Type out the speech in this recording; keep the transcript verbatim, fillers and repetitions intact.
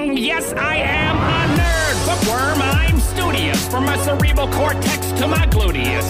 Yes, I am a nerd, bookworm, I'm studious, from my cerebral cortex to my gluteus.